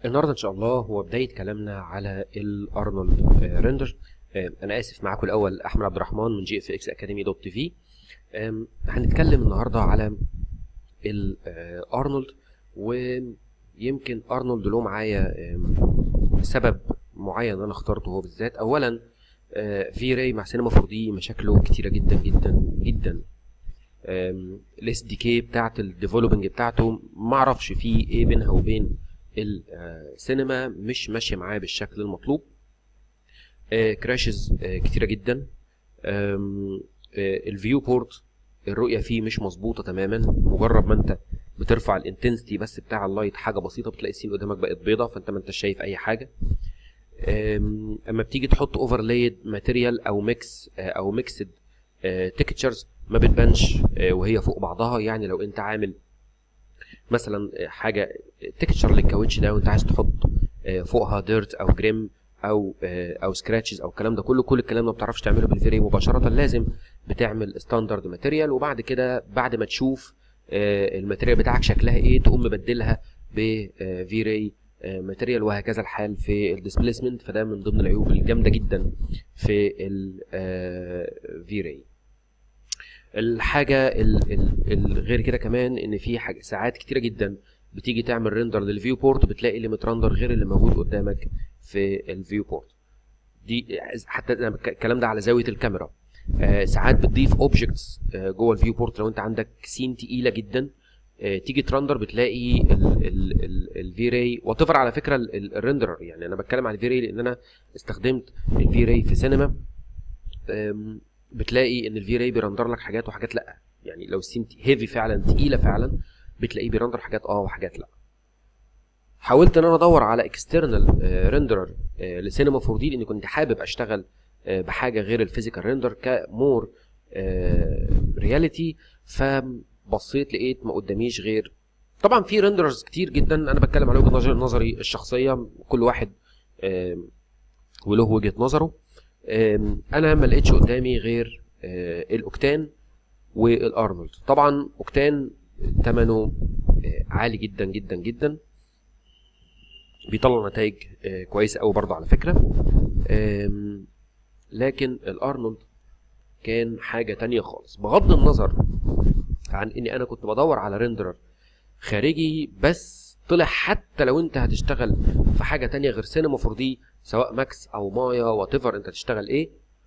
النهارده ان شاء الله هو بدايه كلامنا على الارنولد ريندر. انا اسف، معاكم الاول احمد عبد الرحمن من gfxacademy.tv. هنتكلم النهارده على الارنولد، ويمكن ارنولد له معايا سبب معين انا اخترته هو بالذات. اولا في راي مع سينما 4 دي مشاكله كتيره جدا جدا جدا. الاس دي كي بتاعت الديفلوبنج بتاعته ما اعرفش فيه ايه بينها وبين السينما، مش ماشيه معاه بالشكل المطلوب. كراشز كتيره جدا. الفيو بورت الرؤيه فيه مش مظبوطه تماما، مجرد ما انت بترفع الانتنسيتي بس بتاع اللايت حاجه بسيطه بتلاقي السين قدامك بقت بيضه، فانت ما انتش شايف اي حاجه. اما بتيجي تحط اوفرلايد ماتيريال او ميكس او ميكسد تكتشرز ما بتبانش وهي فوق بعضها. يعني لو انت عامل مثلا حاجه تكتشر للكاوتش ده وانت عايز تحط فوقها ديرت او جريم او سكراتشز او الكلام ده كله، كل الكلام ده ما بتعرفش تعمله بالفيري مباشره، لازم بتعمل ستاندرد ماتيريال، وبعد كده بعد ما تشوف الماتيريال بتاعك شكلها ايه تقوم مبدلها بفيري ماتيريال، وهكذا الحال في الديسبيسمنت. فده من ضمن العيوب الجامده جدا في الفيري. الحاجه الغير كده كمان ان في ساعات كتيره جدا بتيجي تعمل ريندر للفيو بورت بتلاقي اللي مترندر غير اللي موجود قدامك في الفيو بورت دي. حتى الكلام ده على زاويه الكاميرا. ساعات بتضيف اوبجكتس جوه الفيو بورت. لو انت عندك سين تقيله جدا تيجي ترندر بتلاقي الفي راي واتيفر. على فكره الريندرر، يعني انا بتكلم على الفي راي لان انا استخدمت الفي راي في سينما. بتلاقي ان الفي راي بيرندر لك حاجات وحاجات لا. يعني لو السين هيفي فعلا تقيله فعلا بتلاقيه بيرندر حاجات وحاجات لا. حاولت ان انا ادور على اكسترنال ريندرر لسينما 4 دي لاني كنت حابب اشتغل بحاجه غير الفيزيكال ريندر كمور رياليتي. فبصيت لقيت ما قداميش غير، طبعا في ريندررز كتير جدا انا بتكلم على وجهه نظري الشخصيه، كل واحد وله وجهه نظره. انا ما لقيتش قدامي غير الاوكتان والارنولد. طبعا اوكتان ثمنه عالي جدا جدا جدا، بيطلع نتائج كويسه قوي برضه على فكره. لكن الارنولد كان حاجه تانية خالص، بغض النظر عن اني انا كنت بدور على ريندرر خارجي، بس طلع حتى لو انت هتشتغل في حاجه تانية غير سينما 4 دي سواء ماكس او مايا واتيفر انت تشتغل ايه،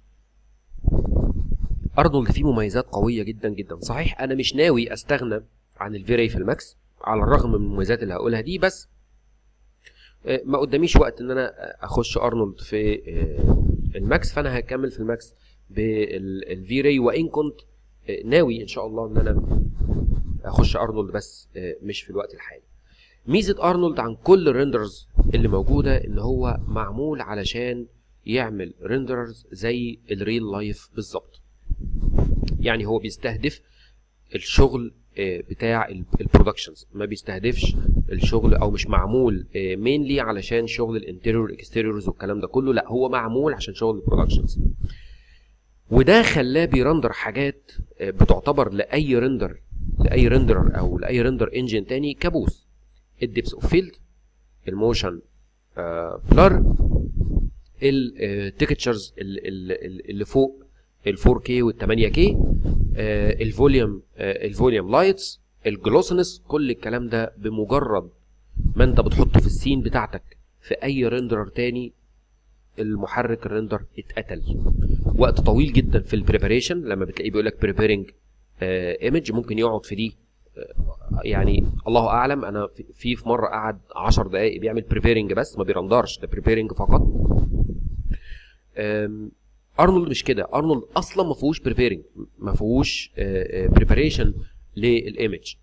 ارنولد فيه مميزات قويه جدا جدا. صحيح انا مش ناوي استغنى عن الفيري في الماكس على الرغم من المميزات اللي هقولها دي، بس ما قداميش وقت ان انا اخش ارنولد في الماكس، فانا هكمل في الماكس بالفيري، وان كنت ناوي ان شاء الله ان انا اخش ارنولد بس مش في الوقت الحالي. ميزه ارنولد عن كل الريندرز اللي موجوده ان هو معمول علشان يعمل ريندرز زي الريل لايف بالظبط. يعني هو بيستهدف الشغل بتاع البرودكشنز، ما بيستهدفش الشغل او مش معمول مينلي علشان شغل الانتيريور اكستيريورز والكلام ده كله، لا هو معمول عشان شغل البرودكشنز. وده خلاه بيرندر حاجات بتعتبر لاي ريندرر او لاي ريندر انجن تاني كابوس. الديبس اوف فيلد، الموشن بلر، التكتشرز اللي فوق ال 4K وال 8K، الفوليوم لايتس، الجلوسنس، كل الكلام ده بمجرد ما انت بتحطه في السين بتاعتك في اي ريندرر تاني المحرك الريندر اتقتل. وقت طويل جدا في البريباريشن، لما بتلاقيه بيقول لك بريبيرنج ايمج ممكن يقعد في دي يعني الله اعلم. انا في مره قعد 10 دقائق بيعمل بريبيرنج بس ما بيرندرش، ده بريبيرنج فقط. ارنولد مش كده، ارنولد اصلا ما فيهوش بريبيرنج، ما فيهوش بريباريشن للايمج.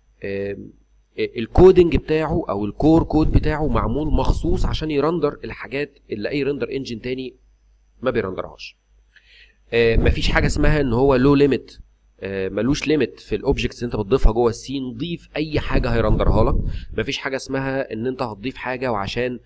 الكودنج بتاعه او الكور كود بتاعه معمول مخصوص عشان يرندر الحاجات اللي اي رندر انجن تاني ما بيرندرهاش. مفيش حاجه اسمها ان هو لو ليميت، ملوش ليميت في الاوبجكتس انت بتضيفها جوه السين، ضيف اي حاجه هيرندرها لك. مفيش حاجه اسمها ان انت هتضيف حاجه وعشان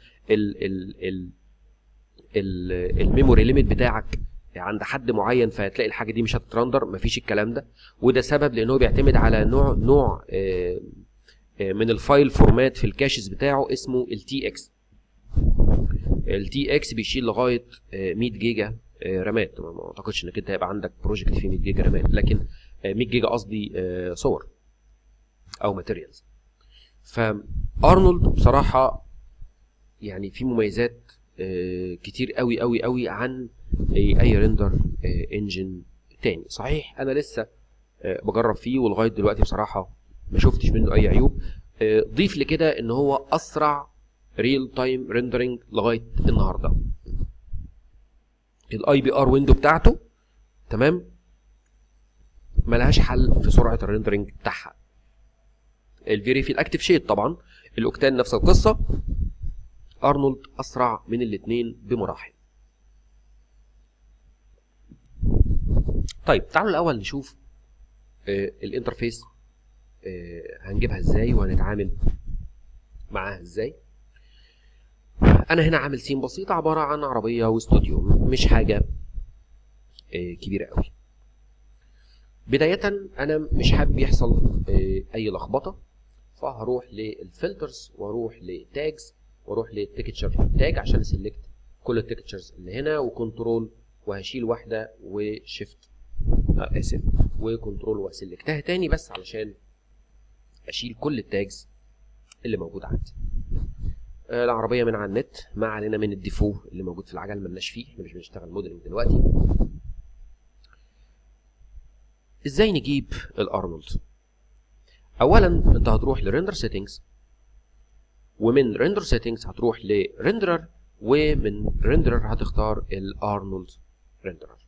الميموري ليميت بتاعك عند حد معين فهتلاقي الحاجه دي مش هتترندر. مفيش الكلام ده، وده سبب لانه بيعتمد على نوع من الفايل فورمات في الكاشز بتاعه اسمه التي اكس. التي اكس بيشيل لغايه 100 جيجا رامات. ما اعتقدش انك انت هيبقى عندك بروجكت فيه 100 جيجا رامات، لكن 100 جيجا قصدي صور او ماتيريالز. فارنولد بصراحه يعني في مميزات كتير قوي قوي قوي عن اي ريندر انجن تاني. صحيح انا لسه بجرب فيه ولغايه دلوقتي بصراحه ما شفتش منه اي عيوب. ضيف لكده ان هو اسرع ريل تايم ريندرنج لغايه النهارده. الاي بي ار ويندو بتاعته تمام ملهاش حل في سرعه الريندرنج بتاعها. الفيري في الاكتف شيد طبعا، الاوكتان نفس القصه. ارنولد اسرع من الاثنين بمراحل. طيب تعالوا الاول نشوف الانترفيس هنجيبها ازاي وهنتعامل معاها ازاي. انا هنا عامل سين بسيطه عباره عن عربيه واستوديو، مش حاجه كبيره قوي. بدايه انا مش حابب يحصل اي لخبطه، فهروح للفلترز واروح لتاجز واروح للتكتشر تاج عشان اسلكت كل التكتشرز اللي هنا، وكنترول وهشيل واحده وشيفت اسف وكنترول واسلكتها تاني بس علشان اشيل كل التاجز اللي موجود عندي. العربيه من على النت، ما علينا من الديفو اللي موجود في العجل، ملناش فيه، احنا مش بنشتغل موديلنج دلوقتي. ازاي نجيب الارنولد؟ اولا انت هتروح لريندر سيتنجز، ومن ريندر سيتنجز هتروح لريندرر، ومن ريندرر هتختار الارنولد ريندرر.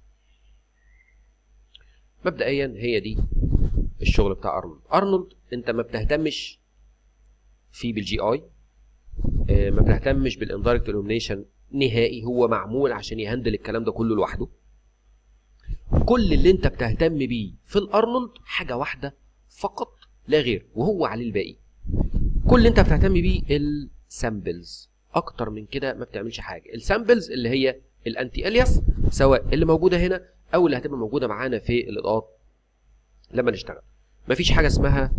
مبدئيا هي دي الشغل بتاع ارنولد. ارنولد انت ما بتهتمش فيه بالجي اي، ما بتهتمش بالاندايركت الومنيشن نهائي، هو معمول عشان يهندل الكلام ده كله لوحده. كل اللي انت بتهتم بيه في الارنولد حاجه واحده فقط لا غير، وهو عليه الباقي. كل اللي انت بتهتم بيه السامبلز، اكتر من كده ما بتعملش حاجه. السامبلز اللي هي الانتي الياس، سواء اللي موجوده هنا او اللي هتبقى موجوده معانا في الاضاءات لما نشتغل. مفيش حاجه اسمها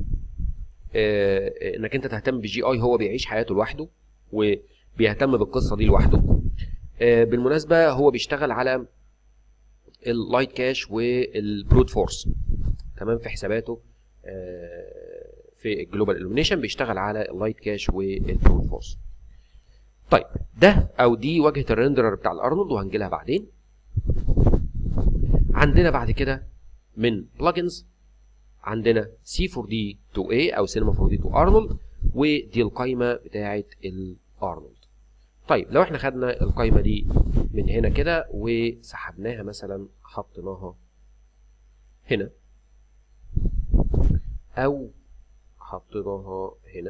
انك انت تهتم بالجي اي، هو بيعيش حياته لوحده وبيهتم بالقصه دي لوحده. بالمناسبه هو بيشتغل على اللايت كاش والبروت فورس تمام في حساباته. في الجلوبال الومنيشن بيشتغل على اللايت كاش والبروت فورس. طيب ده او دي واجهه الريندرر بتاع الارنولد وهنجي لها بعدين. عندنا بعد كده من بلجنز عندنا C4D to A او Cinema 4D to Arnold، ودي القايمه بتاعه الارنولد. طيب لو احنا خدنا القايمه دي من هنا كده وسحبناها مثلا حطيناها هنا او حطيناها هنا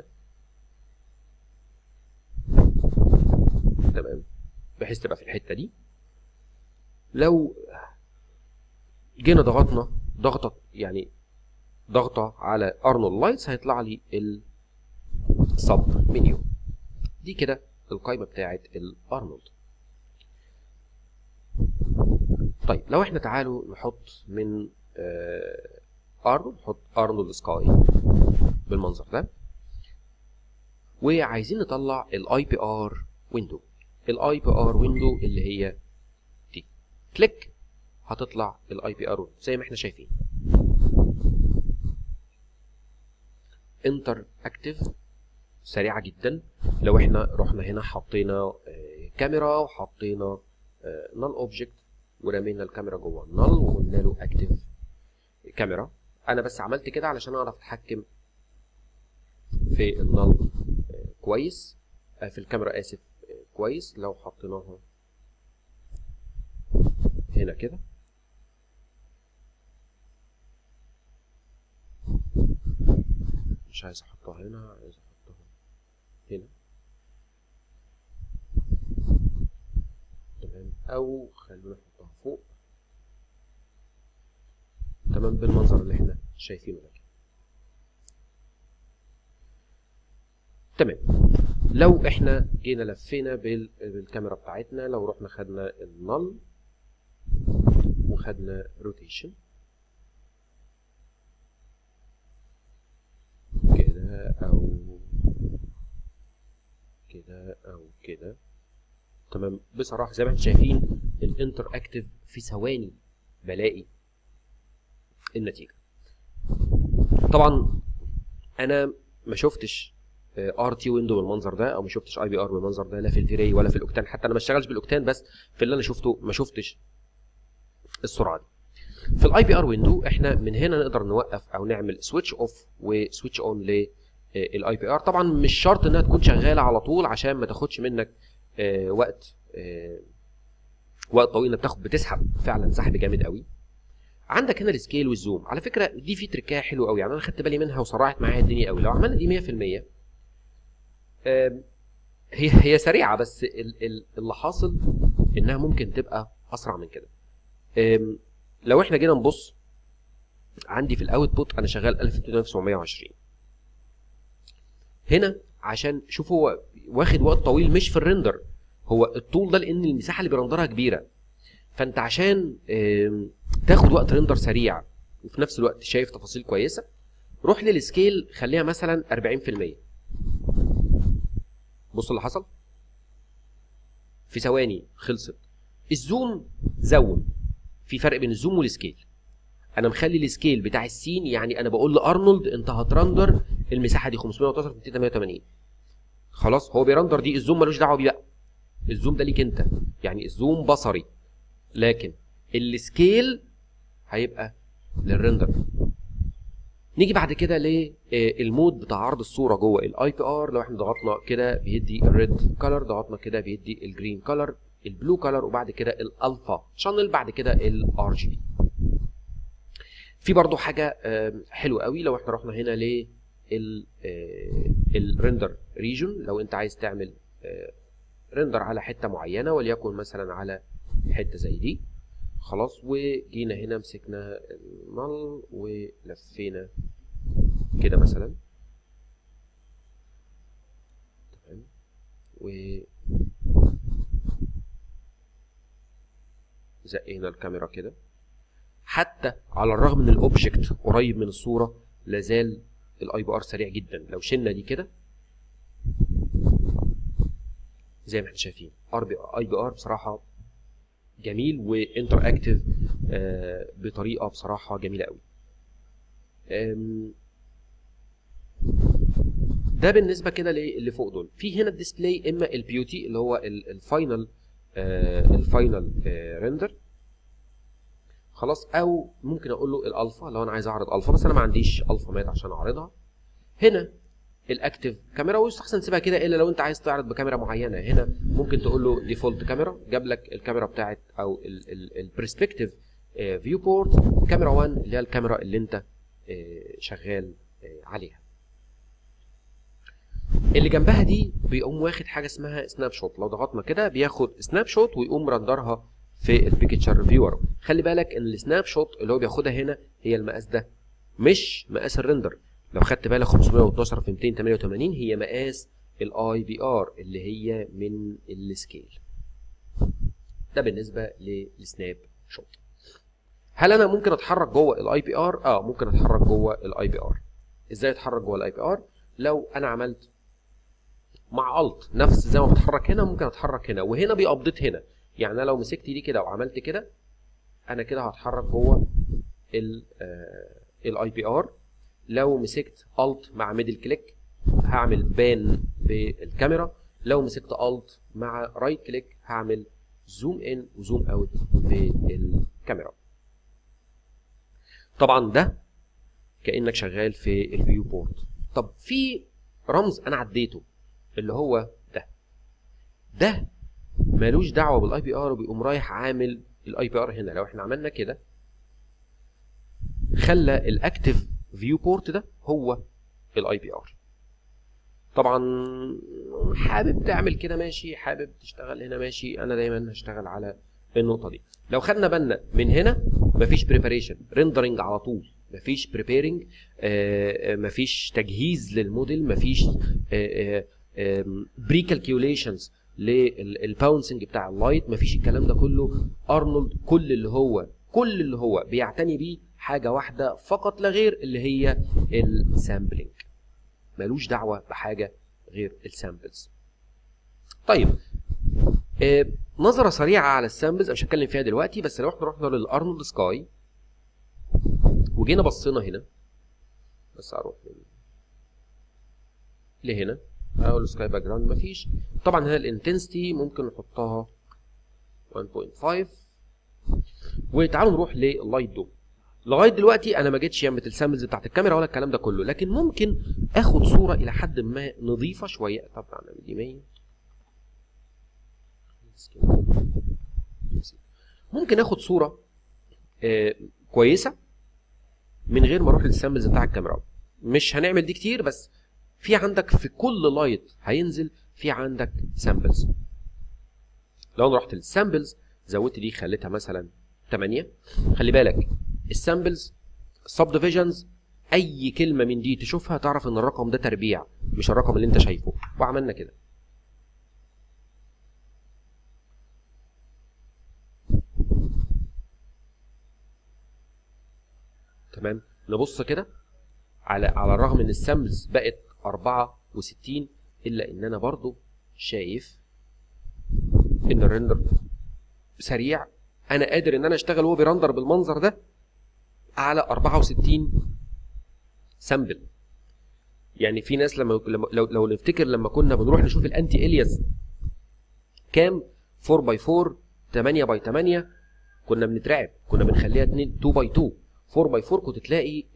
تمام بحيث تبقى في الحته دي، لو جينا ضغطنا ضغطه على ارنولد لايتس هيطلع لي السب منيو. دي كده القائمه بتاعه الارنولد. طيب لو احنا تعالوا نحط من ارنولد، نحط ارنولد سكاي بالمنظر ده، وعايزين نطلع الاي بي ار ويندو. الاي بي ار ويندو اللي هي دي، كليك هتطلع الاي بي ار ويندو زي ما احنا شايفين. انتر اكتف سريعه جدا. لو احنا رحنا هنا حطينا كاميرا وحطينا نال اوبجكت ورمينا الكاميرا جوه النال وقلنا له اكتف كاميرا، انا بس عملت كده علشان اعرف اتحكم في النال كويس، في الكاميرا اسف كويس. لو حطيناها هنا كده مش عايز احطها هنا، عايز احطها هنا تمام، او خلينا نحطها فوق تمام بالمنظر اللي احنا شايفينه ده تمام. لو احنا جينا لفينا بالكاميرا بتاعتنا، لو رحنا خدنا النل وخدنا روتيشن كده او كده او كده. تمام. بصراحه زي ما انتم شايفين الانتر اكتف في ثواني بلاقي النتيجه. طبعا انا ما شفتش ار تي ويندو بالمنظر ده، او ما شفتش اي بي ار بالمنظر ده، لا في الفيري ولا في الاوكتان. حتى انا ما اشتغلش بالاوكتان، بس في اللي انا شفته ما شفتش السرعه دي. في الاي بي ار ويندو احنا من هنا نقدر نوقف او نعمل سويتش اوف وسويتش اون للاي بي ار. طبعا مش شرط انها تكون شغاله على طول عشان ما تاخدش منك وقت طويل. انك بتسحب فعلا سحب جامد قوي. عندك هنا السكيل والزوم. على فكره دي في تركايه حلوه قوي، يعني انا خدت بالي منها وسرعت معايا الدنيا قوي. لو عملنا دي 100% هي سريعه، بس اللي حاصل انها ممكن تبقى اسرع من كده. لو احنا جينا نبص عندي في الاوتبوت انا شغال 12720 هنا، عشان شوفوا هو واخد وقت طويل مش في الريندر، هو الطول ده لان المساحه اللي بيرندرها كبيره. فانت عشان تاخد وقت ريندر سريع وفي نفس الوقت شايف تفاصيل كويسه، روح للسكيل خليها مثلا 40%. بص اللي حصل في ثواني خلصت. الزوم زوم، في فرق بين الزوم والسكيل. انا مخلي السكيل بتاع السين، يعني انا بقول لارنولد انت هترندر المساحه دي 512 في 288، خلاص هو بيرندر دي. الزوم ملوش دعوه بيه بقى، الزوم ده ليك انت، يعني الزوم بصري، لكن السكيل هيبقى للرندر. نيجي بعد كده للمود بتاع عرض الصوره جوه الاي بي ار. لو احنا ضغطنا كده بيدي الريد كلر، ضغطنا كده بيدي الجرين كلر، البلو كلر، وبعد كده الالفا شانل، بعد كده الار جي بي. في برضو حاجه حلوه قوي لو احنا رحنا هنا ل الريندر ريجون. لو انت عايز تعمل ريندر على حته معينه، وليكن مثلا على حته زي دي، خلاص، وجينا هنا مسكنا النل ولفينا كده مثلا، تمام، وزقينا الكاميرا كده. حتى على الرغم ان الاوبجكت قريب من الصوره لازال الاي بي ار سريع جدا. لو شلنا دي كده زي ما احنا شايفين اي بي ار بصراحه جميل وانتر اكتف بطريقه بصراحه جميله قوي. ده بالنسبه كده اللي فوق دول. في هنا الديسبلاي، اما البيوتي اللي هو الفاينل ريندر، خلاص، او ممكن اقول له الالفا لو انا عايز اعرض الفا، بس انا ما عنديش الفا مات عشان اعرضها. هنا الاكتف كاميرا، ويستحسن تسيبها كده الا لو انت عايز تعرض بكاميرا معينه. هنا ممكن تقول له ديفولت كاميرا، جاب لك الكاميرا بتاعت او البرسبكتيف فيو بورت كاميرا 1 اللي هي الكاميرا اللي انت شغال عليها. اللي جنبها دي بيقوم واخد حاجه اسمها سناب شوت. لو ضغطنا كده بياخد سناب شوت ويقوم رندرها في البيكتشر فيور. خلي بالك ان السناب شوت اللي هو بياخدها هنا هي المقاس ده، مش مقاس الريندر. لو خدت بالك 512 في 288 هي مقاس الاي بي ار اللي هي من السكيل. ده بالنسبه للسناب شوت. هل انا ممكن اتحرك جوه الاي بي ار؟ ممكن اتحرك جوه الاي بي ار. ازاي اتحرك جوه الاي بي ار؟ لو انا عملت مع الت نفس زي ما بتحرك هنا، ممكن اتحرك هنا، وهنا بيابديت هنا. يعني انا لو مسكت دي كده وعملت كده، انا كده هتحرك جوه الاي بي ار. لو مسكت الت مع ميدل كليك هعمل بان بالكاميرا. لو مسكت الت مع رايت كليك هعمل زوم ان وزوم اوت بالكاميرا. طبعا ده كانك شغال في الفيو بورت. طب في رمز انا عديته اللي هو ده مالوش دعوه بالاي بي ار، وبيقوم رايح عامل الاي بي ار هنا. لو احنا عملنا كده خلى الاكتف فيو بورت ده هو الاي بي ار. طبعا حابب تعمل كده ماشي، حابب تشتغل هنا ماشي، انا دايما هشتغل على النقطه دي. لو خدنا بالنا من هنا مفيش بريباريشن، ريندرنج على طول، مفيش بريبيرنج، مفيش تجهيز للموديل، مفيش بري كالكيوليشنز للباونسنج بتاع اللايت، مفيش الكلام ده كله. ارنولد كل اللي هو بيعتني بيه حاجه واحده فقط لا غير، اللي هي السامبلنج. ملوش دعوه بحاجه غير السامبلز. طيب نظره سريعه على السامبلز مش هتكلم فيها دلوقتي، بس لو احنا رحنا للارنولد سكاي وجينا بصينا هنا، بس اروح لهنا اقول سكاي باك جراوند مفيش. طبعا هنا الانتنسيتي ممكن نحطها 1.5. وتعالوا نروح لللايت دوم. لغايه دلوقتي انا ما جيتش يمه السامبلز بتاعت الكاميرا ولا الكلام ده كله، لكن ممكن اخد صوره الى حد ما نظيفه شويه. طبعا اعمل دي 100. ممكن اخد صوره كويسه من غير ما اروح للسامبلز بتاع الكاميرا. مش هنعمل دي كتير، بس في عندك في كل لايت هينزل في عندك سامبلز. لو انا رحت للسامبلز زودت دي خليتها مثلا 8. خلي بالك السامبلز السب ديفيجنز اي كلمه من دي تشوفها تعرف ان الرقم ده تربيع مش الرقم اللي انت شايفه. وعملنا كده. تمام. نبص كده على الرغم ان السامبلز بقت 64 الا ان انا برضو شايف ان الريندر سريع. انا قادر ان انا اشتغل وهو بيرندر بالمنظر ده على 64 سامبل. يعني في ناس لو نفتكر لما كنا بنروح نشوف الانتي الياس كام 4x4 8x8 كنا بنترعب، كنا بنخليها 2x2. 4x4 كنت تلاقي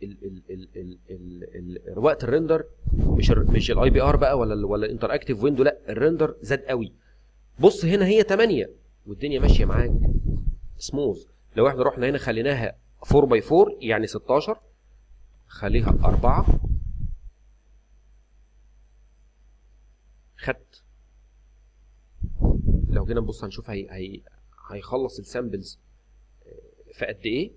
وقت الريندر مش الاي بي ار بقى ولا الانتراكتيف ويندو، لا الريندر زاد قوي. بص هنا هي 8 والدنيا ماشيه معاك سموث. لو احنا رحنا هنا خليناها 4x4 يعني 16، خليها 4، خدت. لو جينا نبص هنشوف هيخلص السامبلز في قد ايه.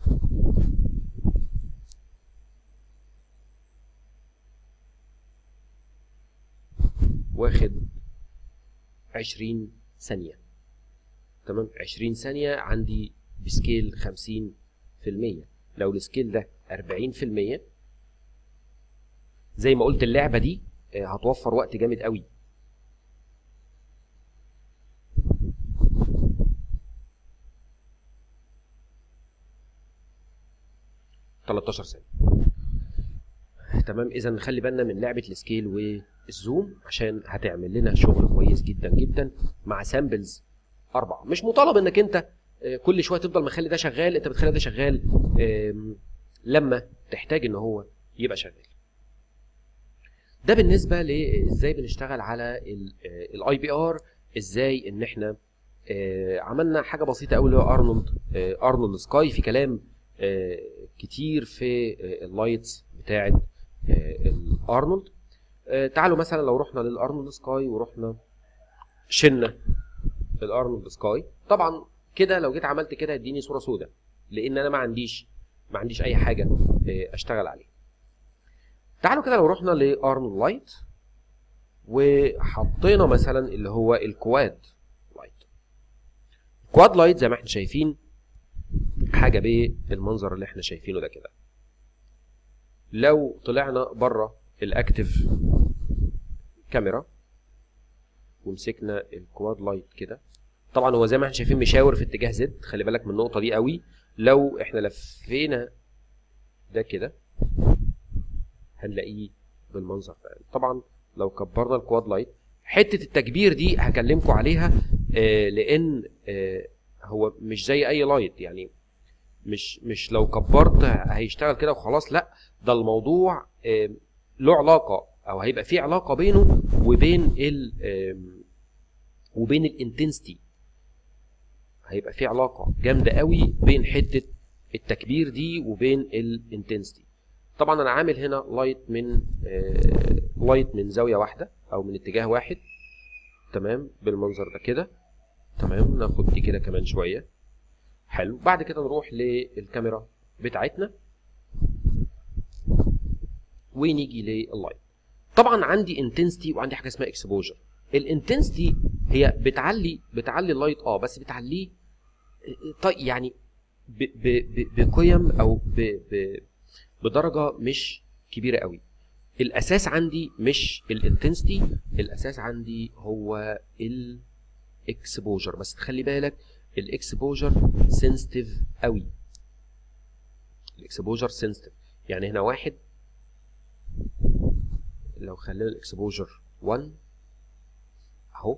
واخد 20 ثانية. تمام. 20 ثانية عندي بسكيل 50%. لو السكيل ده 40% زي ما قلت اللعبة دي هتوفر وقت جامد قوي. 13 ثانية. تمام. اذا نخلي بالنا من لعبة السكيل والزوم عشان هتعمل لنا شغل كويس جدا جدا مع سامبلز 4. مش مطالب انك انت كل شويه تفضل مخلي ده شغال، انت بتخلي ده شغال لما تحتاج ان هو يبقى شغال. ده بالنسبه لازاي بنشتغل على الاي بي ار، ازاي ان احنا عملنا حاجه بسيطه قوي اللي هو ارنولد سكاي. في كلام كتير في اللايتس بتاعه الارنولد. تعالوا مثلا لو رحنا للارنولد سكاي ورحنا شلنا الارنولد سكاي، طبعا كده لو جيت عملت كده هيديني صوره سوداء لان انا ما عنديش اي حاجه اشتغل عليها. تعالوا كده لو رحنا لارنولد لايت وحطينا مثلا اللي هو الكواد لايت. الكواد لايت زي ما احنا شايفين حاجه بالمنظر اللي احنا شايفينه ده كده. لو طلعنا بره الاكتف كاميرا ومسكنا الكواد لايت كده، طبعا هو زي ما احنا شايفين مشاور في اتجاه زد. خلي بالك من النقطه دي قوي. لو احنا لفينا ده كده هنلاقيه بالمنظر ده. طبعا لو كبرنا الكواد لايت، حته التكبير دي هكلمكم عليها لان هو مش زي اي لايت. يعني مش لو كبرت هيشتغل كده وخلاص، لا ده الموضوع له علاقه او هيبقى فيه علاقه بينه وبين الانتنسيتي. هيبقى فيه علاقه جامده قوي بين حته التكبير دي وبين الانتنسيتي. طبعا انا عامل هنا لايت من زاويه واحده او من اتجاه واحد. تمام. بالمنظر ده كده. تمام. ناخد دي كده كمان شويه. حلو. بعد كده نروح للكاميرا بتاعتنا ونيجي لللايت. طبعا عندي انتنسيتي وعندي حاجه اسمها اكسبوجر. الانتنسيتي هي بتعلي اللايت بس بتعليه يعني بقيم او بدرجه مش كبيره قوي. الاساس عندي مش الانتنسيتي، الاساس عندي هو الاكسبوجر. بس تخلي بالك الاكسبوجر سنسيتيف قوي، الاكسبوجر سنسيتيف. يعني هنا واحد، لو خلينا الاكسبوجر 1 اهو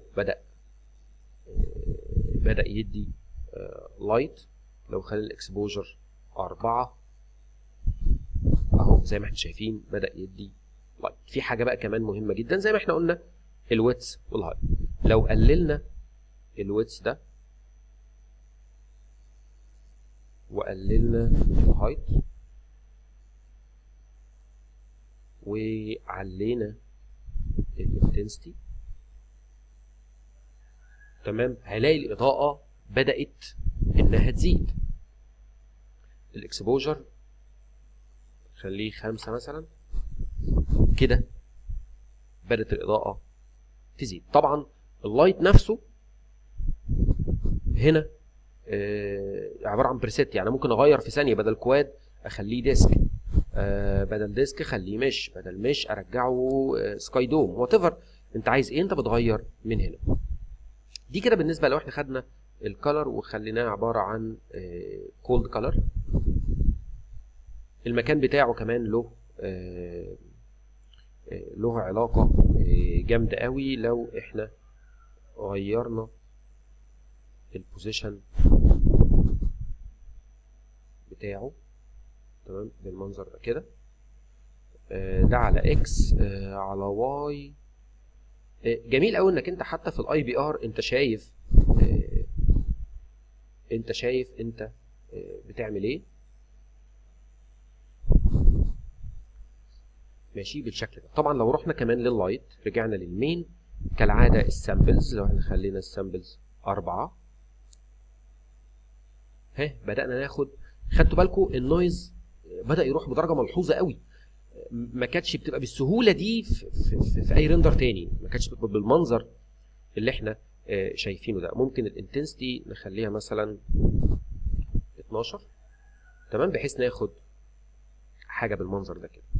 بدأ يدي لايت. لو خلينا الاكسبوجر 4 اهو زي ما احنا شايفين بدأ يدي لايت. في حاجة بقى كمان مهمة جدا زي ما احنا قلنا، الويتس والهايت. لو قللنا الويتس ده وقللنا الهايت وعلينا الانتنسيتي، تمام، هلاقي الاضاءه بدات انها تزيد. الاكسبوجر خليه 5 مثلا كده، بدات الاضاءه تزيد. طبعا اللايت نفسه هنا عباره عن بريسيت، يعني ممكن اغير في ثانيه، بدل كواد اخليه ديسك، بدل ديسك اخليه مش، بدل مش ارجعه سكاي دوم، وات ايفر انت عايز ايه، انت بتغير من هنا. دي كده بالنسبه لو احنا خدنا الكالر وخليناه عباره عن كولد كالر. المكان بتاعه كمان له علاقه جامده قوي لو احنا غيرنا البوزيشن بتاعه، تمام، بالمنظر ده كده. ده على اكس، على واي. جميل قوي انك انت حتى في الاي بي ار انت شايف انت بتعمل ايه. ماشي بالشكل ده. طبعا لو رحنا كمان لللايت، رجعنا للمين كالعاده، السامبلز لو احنا خلينا السامبلز 4 بدأنا ناخد. خدتوا بالكم النويز بدأ يروح بدرجه ملحوظه قوي، ما كانتش بتبقى بالسهوله دي في اي ريندر تاني، ما كانتش بتبقى بالمنظر اللي احنا شايفينه ده. ممكن الانتنسيتي نخليها مثلا 12، تمام، بحيث ناخد حاجه بالمنظر ده كده.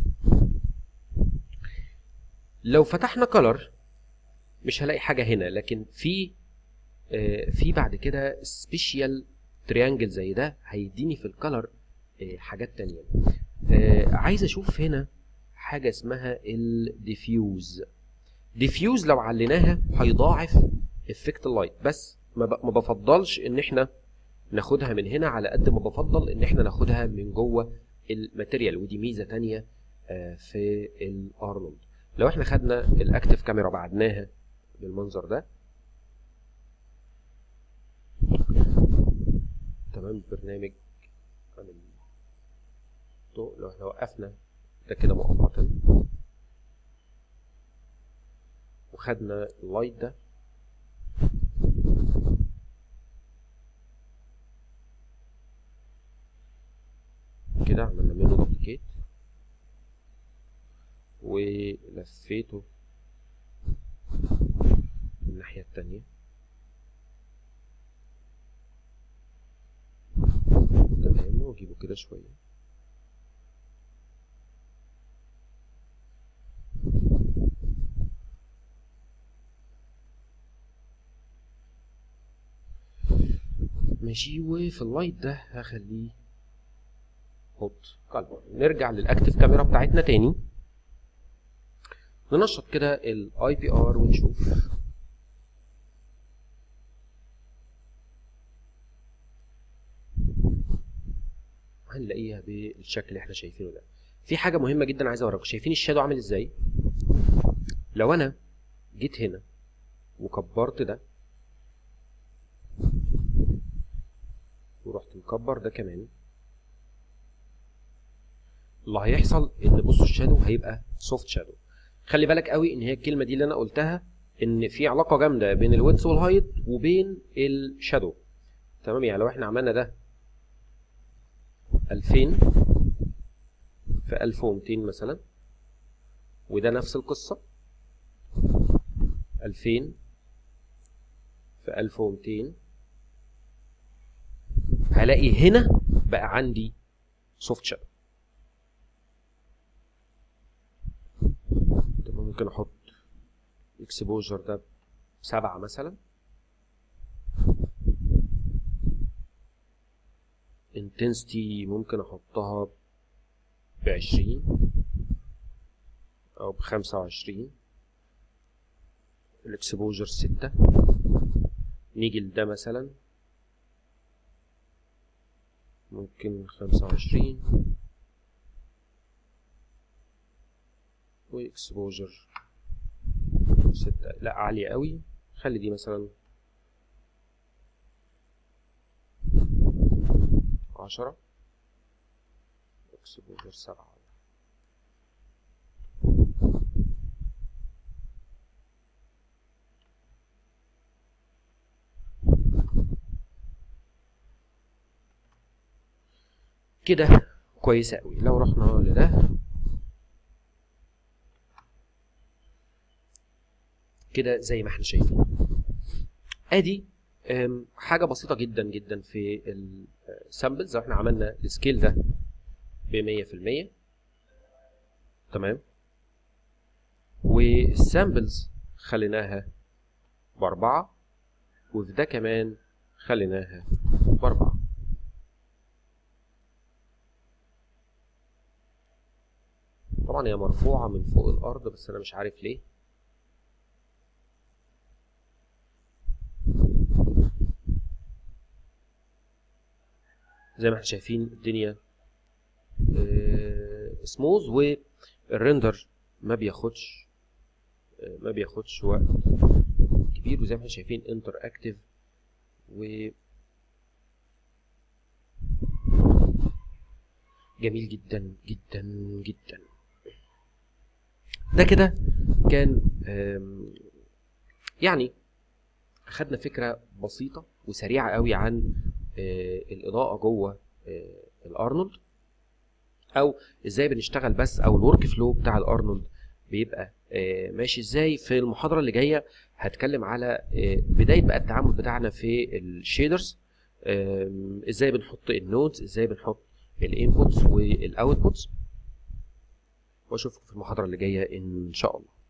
لو فتحنا كلر مش هلاقي حاجه هنا، لكن في بعد كده سبيشال تريانجل زي ده هيديني في الكلر حاجات تانية. عايز اشوف هنا حاجه اسمها الديفيوز. ديفيوز لو عليناها هيضاعف افكت اللايت، بس ما بفضلش ان احنا ناخدها من هنا على قد ما بفضل ان احنا ناخدها من جوه الماتيريال، ودي ميزه تانية في الارنولد. لو احنا خدنا الاكتف كاميرا بعدناها بالمنظر ده، تمام، برنامج عن الضوء، لو احنا وقفنا ده كده مؤقتا وخدنا اللايت ده كده، عملنا منه دوبليكيت ولفيته الناحية التانية، تمام، واجيبه كده شوية. ماشي، وفي اللايت ده هخليه هوت كالر. نرجع للاكتف كاميرا بتاعتنا تاني، ننشط كده الاي بي ار ونشوف. هنلاقيها بالشكل اللي احنا شايفينه ده. في حاجه مهمه جدا عايز اوريكم، شايفين الشادو عامل ازاي؟ لو انا جيت هنا وكبرت ده ورحت مكبر ده كمان، اللي هيحصل ان بصوا الشادو هيبقى سوفت شادو. خلي بالك قوي ان هي الكلمه دي اللي انا قلتها، ان في علاقه جامده بين الويدث والهايت وبين الشادو، تمام. يعني لو احنا عملنا ده 2000 في 1200 مثلا، وده نفس القصه 2000 في 1200، هلاقي هنا بقى عندي سوفت شادو. ممكن احط اكسبوجر ده 7 مثلا، intensity ممكن احطها ب20 او ب25، الاكسبوجر 6. نيجي لده مثلا ممكن 25 واكسبوجر 6. لا عالية قوي، خلي دي مثلا 10، اكسبوجر 7. كده كويسة قوي. لو رحنا لده كده زي ما احنا شايفين، ادي حاجة بسيطة جدا جدا في السامبلز. لو احنا عملنا السكيل ده ب100%، تمام، والسامبلز خليناها ب4، وفي ده كمان خليناها ب4. طبعا هي مرفوعة من فوق الأرض بس أنا مش عارف ليه. زي ما احنا شايفين الدنيا سموز، والريندر ما بياخدش وقت كبير، وزي ما احنا شايفين انتر اكتيف و جميل جدا جدا جدا. ده كده كان يعني اخدنا فكرة بسيطة وسريعة قوي عن الإضاءة جوه الأرنولد، أو إزاي بنشتغل بس، أو الورك فلو بتاع الأرنولد بيبقى ماشي إزاي. في المحاضرة اللي جاية هتكلم على بداية بقى التعامل بتاعنا في الشيدرز، إزاي بنحط النودز، إزاي بنحط الانبوتس والاوتبوتس، واشوفكم في المحاضرة اللي جاية إن شاء الله.